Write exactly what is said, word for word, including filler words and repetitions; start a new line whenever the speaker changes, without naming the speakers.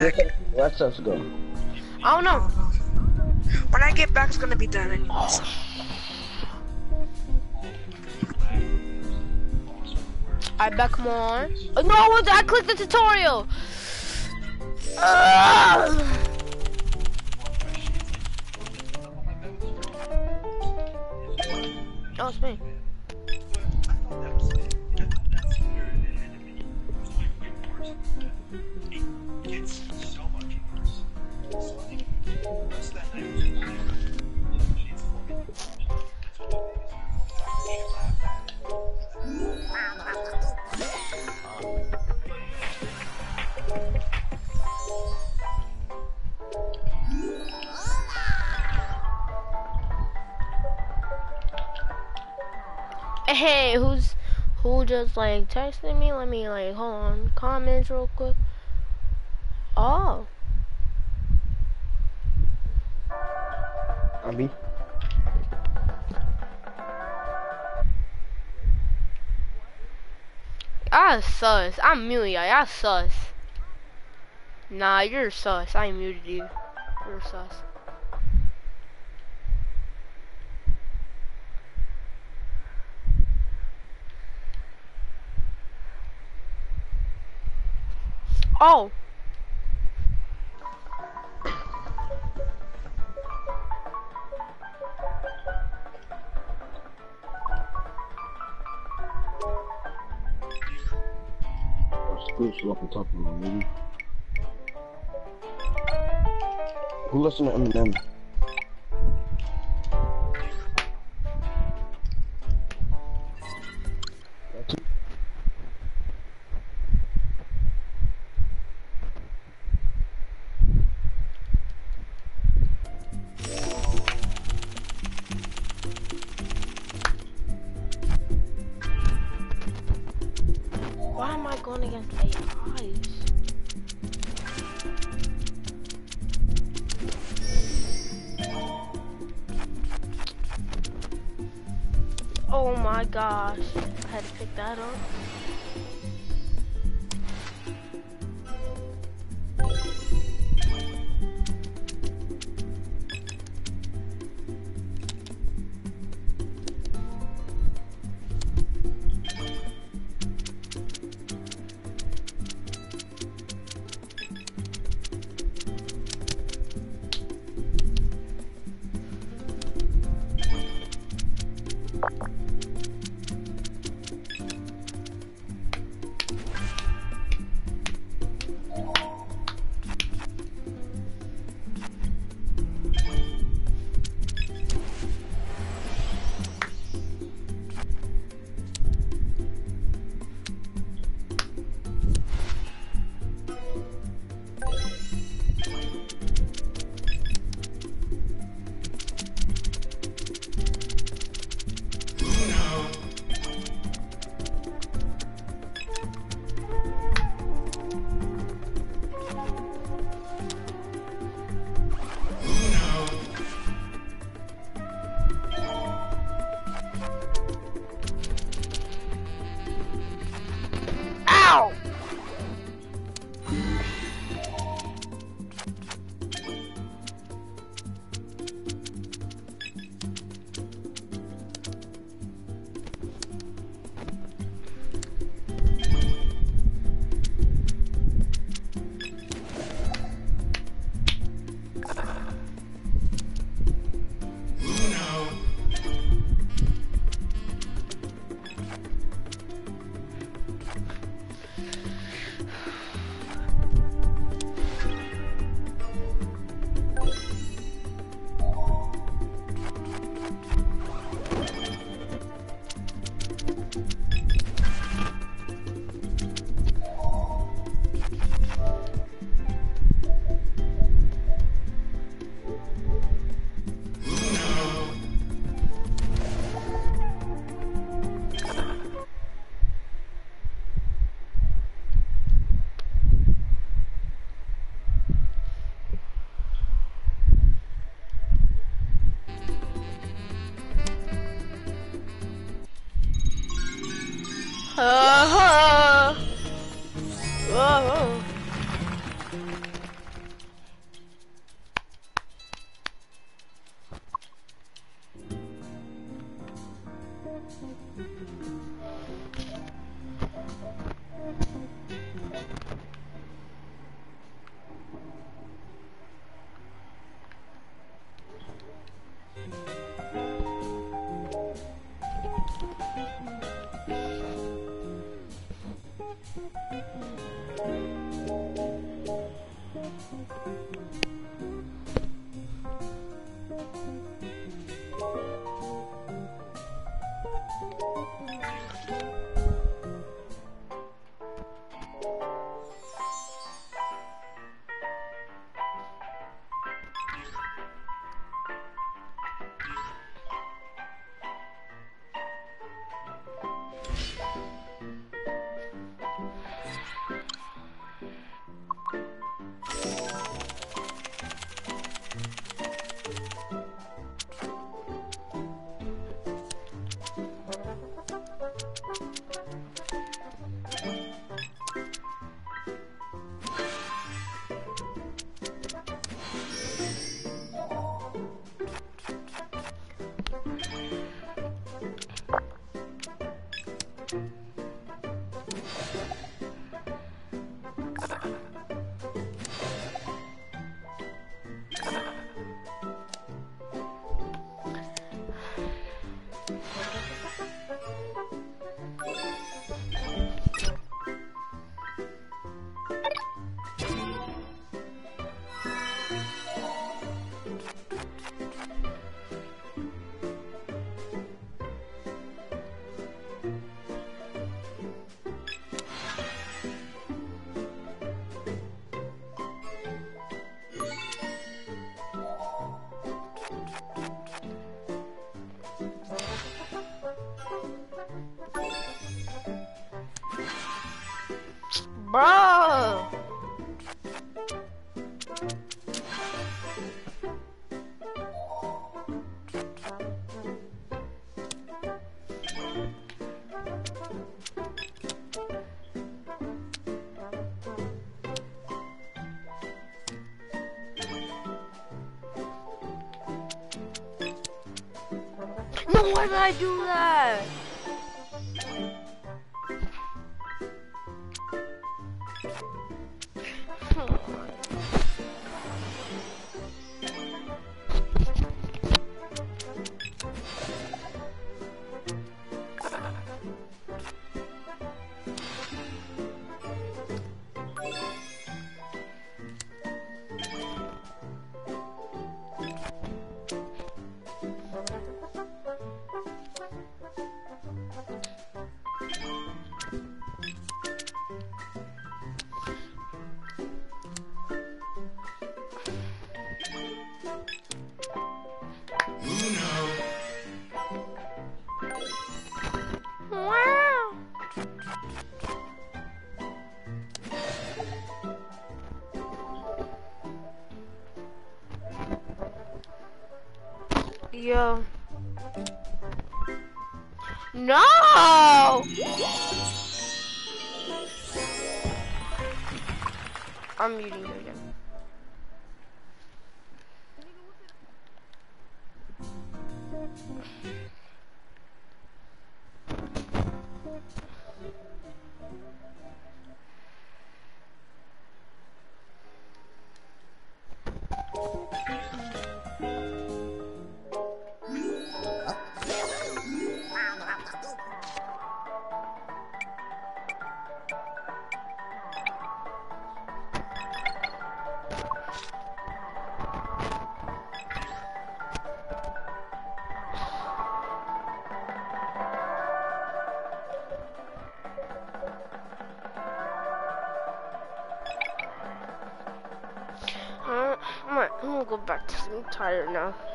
Let's us go.
I don't know.
When I get back, it's gonna be done anyways.
Alright, back come on. Oh, no, I clicked the tutorial. Ugh. Oh, it's me. Hey, who's who just like texted me? Let me like hold on comments real quick. Oh,
Abby.
I sus. I'm muting y'all. Y'all sus. Nah, you're sus. I muted you. You're sus. Oh.
Spiritual off the top of my maybe. Who listens to Eminem?
Why am I going against A Is? Oh my gosh. I had to pick that up. Uh-huh. Whoa. Bro! No, why did I do that? Wow. Yo. No! I'm muting you again. Uh, I'm gonna, I'm gonna go back to sleep. I'm tired now.